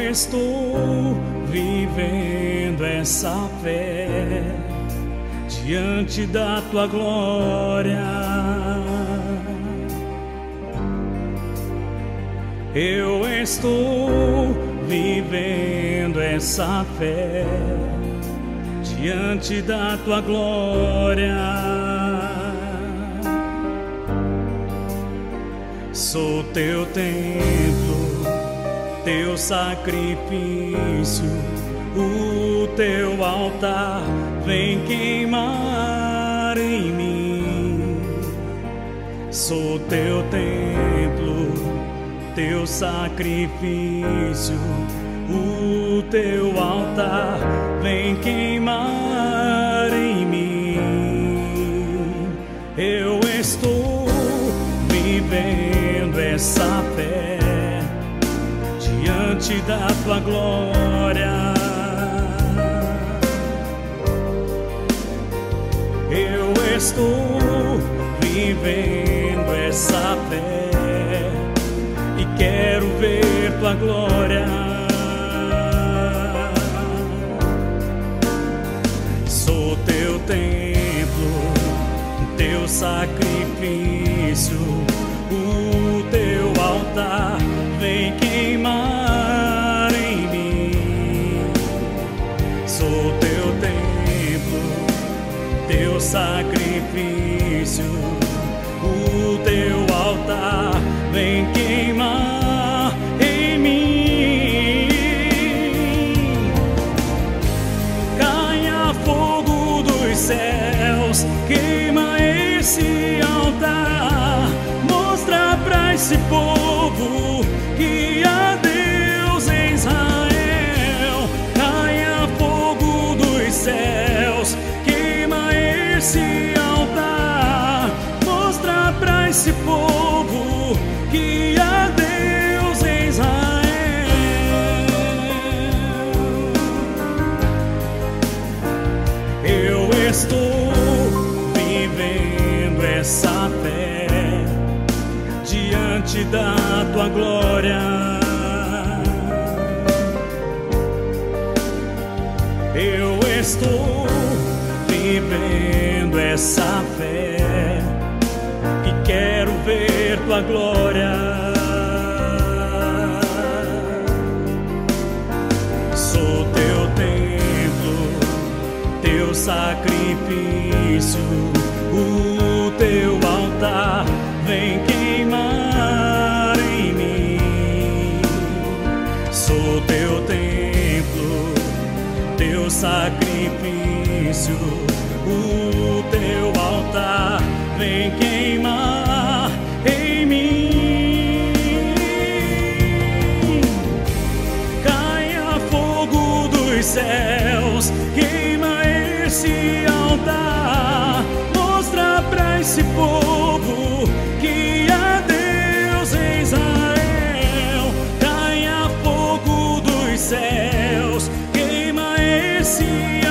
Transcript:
estou vivendo essa fé diante da tua glória. Eu estou vivendo essa fé diante da tua glória. Sou teu templo, teu sacrifício, o teu altar vem queimar em mim. Sou teu templo, teu sacrifício, o teu altar vem queimar em mim. Eu estou vivendo essa fé diante da tua glória. Eu estou vivendo essa fé e quero ver tua glória. Sou teu templo, teu sacrifício, o teu altar vem queimar em mim. Sou teu templo, teu sacrifício, o teu altar vem queimar em mim. Caia fogo dos céus, queima esse altar, mostra pra esse povo que há Deus em Israel. Caia fogo dos céus, queima esse altar, mostra pra esse povo que há Deus em Israel. Eu estou vivendo essa fé diante da tua glória. Eu estou vivendo essa fé e quero ver tua glória. Sou teu templo, teu sacrifício, o teu altar vem queimar em mim. Sou teu templo, teu sacrifício, o teu altar vem queimar em mim. Caia fogo dos céus, queima esse altar, mostra pra esse povo que há Deus em Israel. Caia fogo dos céus, queima esse